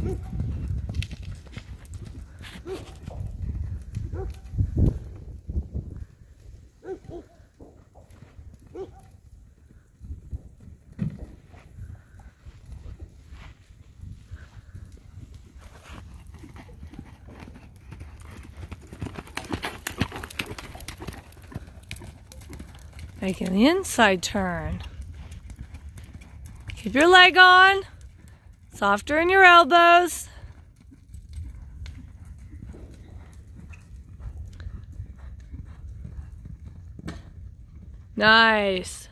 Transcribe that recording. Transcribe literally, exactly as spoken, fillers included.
Making the inside turn. Keep your leg on. Softer in your elbows. Nice.